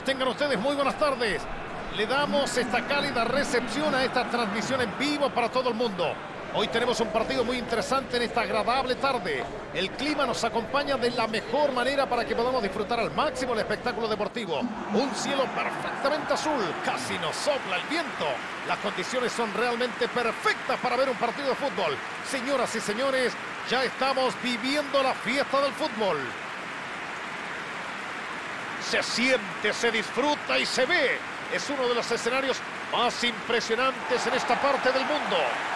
amigos, tengan ustedes muy buenas tardes. Le damos esta cálida recepción a esta transmisión en vivo para todo el mundo. Hoy tenemos un partido muy interesante en esta agradable tarde. El clima nos acompaña de la mejor manera para que podamos disfrutar al máximo el espectáculo deportivo. Un cielo perfectamente azul, casi nos sopla el viento. Las condiciones son realmente perfectas para ver un partido de fútbol. Señoras y señores, ya estamos viviendo la fiesta del fútbol. Se siente, se disfruta y se ve. Es uno de los escenarios más impresionantes en esta parte del mundo.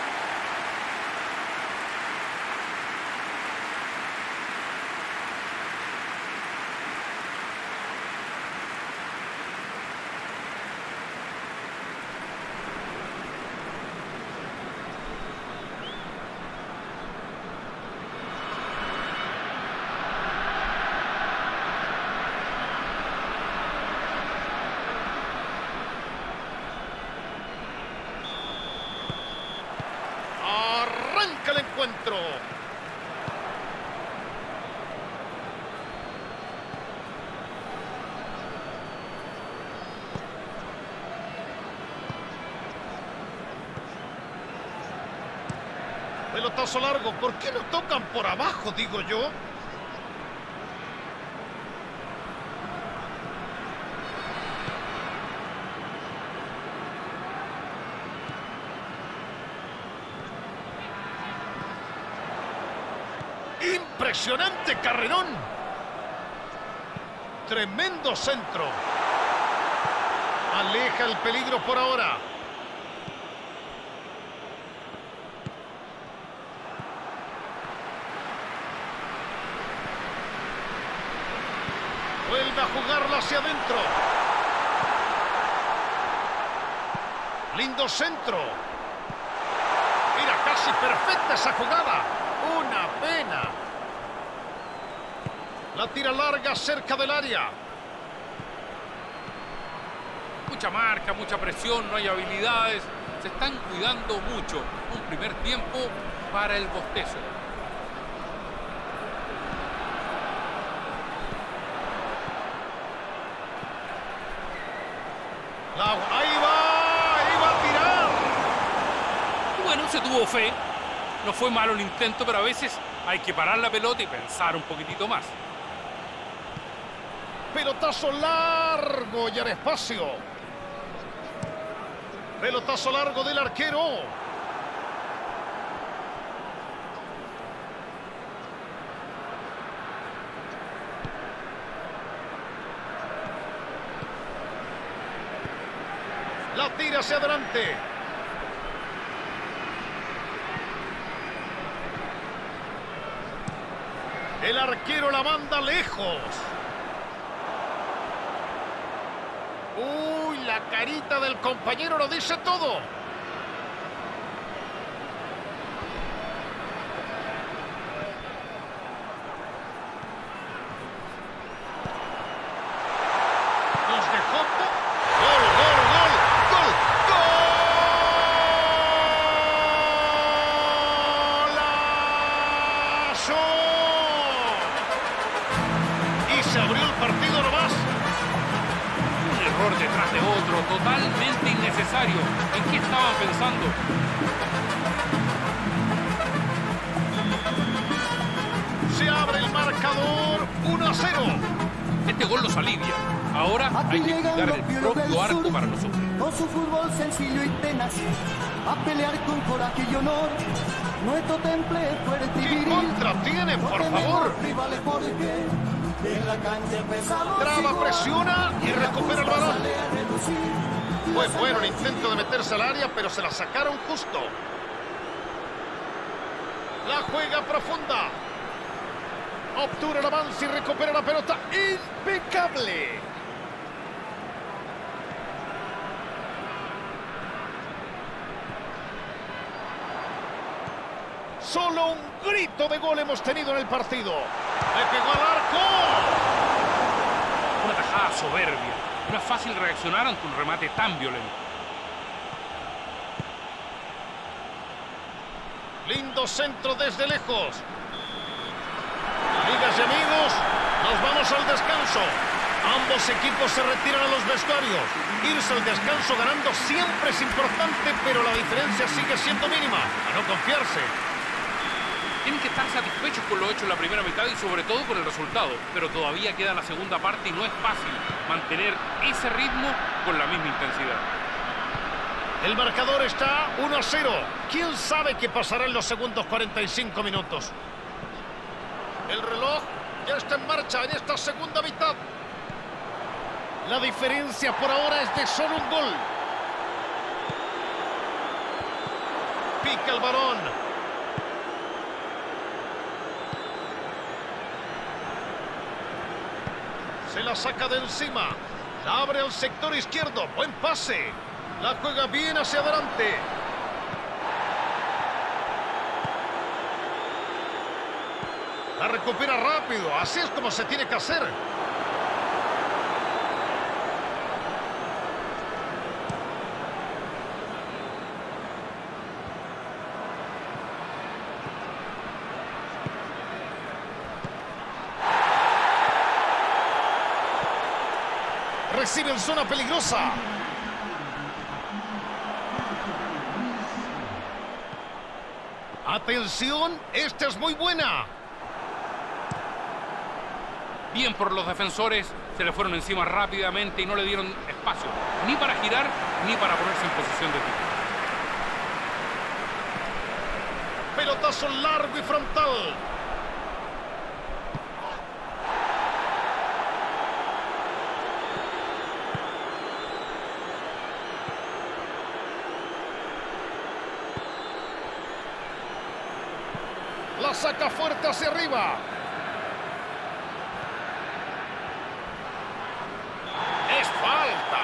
Arranca el encuentro. Pelotazo largo. ¿Por qué no tocan por abajo, digo yo? Impresionante carrerón. Tremendo centro. Aleja el peligro por ahora. Vuelve a jugarlo hacia adentro. Lindo centro. Mira, casi perfecta esa jugada. Una pena. La tira larga cerca del área. Mucha marca, mucha presión, no hay habilidades. Se están cuidando mucho. Un primer tiempo para el bostezo. Ahí va a tirar. Bueno, se tuvo fe. No fue malo el intento, pero a veces hay que parar la pelota y pensar un poquitito más. Pelotazo largo y al espacio. Pelotazo largo del arquero. La tira hacia adelante. El arquero la manda lejos. Uy, la carita del compañero lo dice todo. Nos dejó. ¡Gol, gol, gol! ¡Gol, golazo! Y se abrió el partido nomás. Error detrás de otro, totalmente innecesario. ¿En qué estaban pensando? Se abre el marcador 1-0. Este gol los alivia. Ahora hay que cuidar el propio arco para no sufrir. Con su fútbol sencillo y tenaz, a pelear con coraje y honor. Nuestro temple es fuerte y ¿Qué viril. contra tienen, por favor? Rivales porque en la cancha empezamos. Traba, presiona y recupera el balón. Fue bueno el intento de meterse al área, pero se la sacaron justo. La juega profunda. Obtura el avance y recupera la pelota. ¡Impecable! Solo un grito de gol hemos tenido en el partido. ¡Le pegó al arco! Una tajada soberbia. No es fácil reaccionar ante un remate tan violento. Lindo centro desde lejos. Amigas y amigos, nos vamos al descanso. Ambos equipos se retiran a los vestuarios. Irse al descanso ganando siempre es importante, pero la diferencia sigue siendo mínima. A no confiarse. Tienen que estar satisfechos con lo hecho en la primera mitad y sobre todo con el resultado. Pero todavía queda la segunda parte y no es fácil mantener ese ritmo con la misma intensidad. El marcador está 1-0. ¿Quién sabe qué pasará en los segundos 45 minutos? El reloj ya está en marcha en esta segunda mitad. La diferencia por ahora es de solo un gol. Pica el balón. Se la saca de encima. La abre al sector izquierdo. Buen pase. La juega bien hacia adelante. La recupera rápido. Así es como se tiene que hacer. Recibe en zona peligrosa. Atención, esta es muy buena. Bien por los defensores, se le fueron encima rápidamente y no le dieron espacio, ni para girar, ni para ponerse en posición de tiro. Pelotazo largo y frontal. La saca fuerte hacia arriba. Es falta.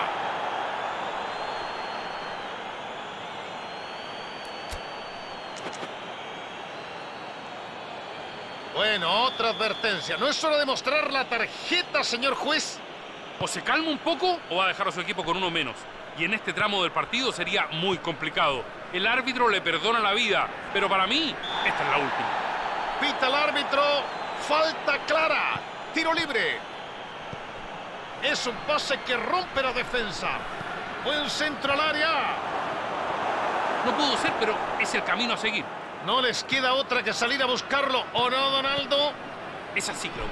Bueno, otra advertencia. ¿No es hora de mostrar la tarjeta, señor juez? O se calma un poco o va a dejar a su equipo con uno menos. Y en este tramo del partido sería muy complicado. El árbitro le perdona la vida, pero para mí, esta es la última. Pita el árbitro. Falta clara. Tiro libre. Es un pase que rompe la defensa. Buen centro al área. No pudo ser, pero es el camino a seguir. No les queda otra que salir a buscarlo, ¿o no, Donaldo? Es así, creo.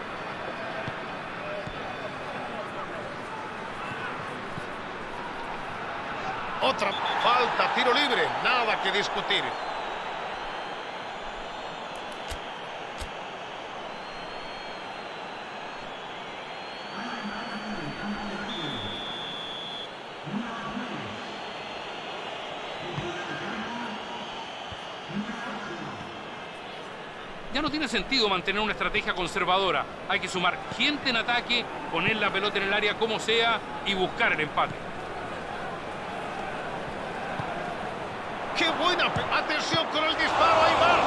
Otra falta, tiro libre, nada que discutir. Ya no tiene sentido mantener una estrategia conservadora. Hay que sumar gente en ataque, poner la pelota en el área como sea y buscar el empate. ¡Qué buena! ¡Atención con el disparo! ¡Ahí va!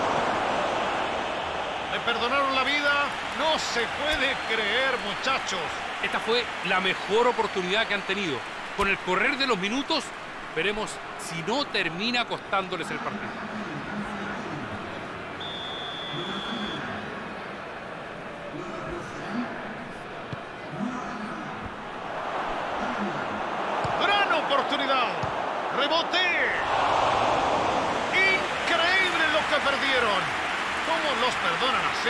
Le perdonaron la vida. No se puede creer, muchachos. Esta fue la mejor oportunidad que han tenido. Con el correr de los minutos, veremos si no termina costándoles el partido. ¡Gran oportunidad! ¡Rebote! ¡Increíble lo que perdieron! ¿Cómo los perdonan así?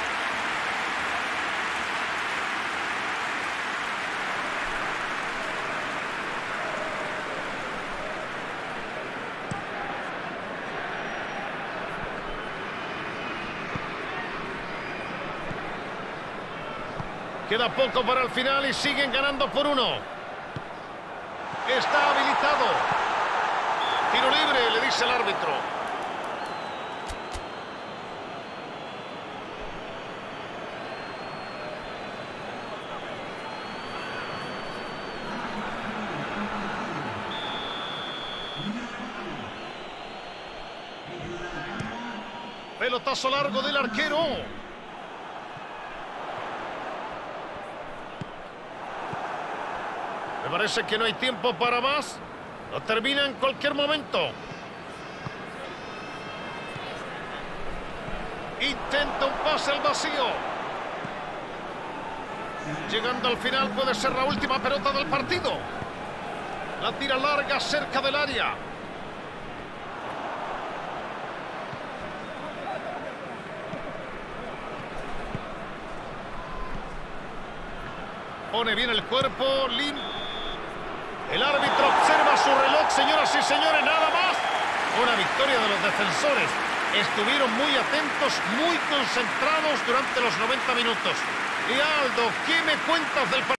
Queda poco para el final y siguen ganando por 1. Está habilitado. Tiro libre, le dice el árbitro. Pelotazo largo del arquero. Me parece que no hay tiempo para más. Lo termina en cualquier momento. Intenta un pase al vacío. Llegando al final puede ser la última pelota del partido. La tira larga cerca del área. Pone bien el cuerpo. El árbitro observa su reloj, señoras y señores, nada más. Una victoria de los defensores. Estuvieron muy atentos, muy concentrados durante los 90 minutos. Y Aldo, ¿qué me cuentas del partido?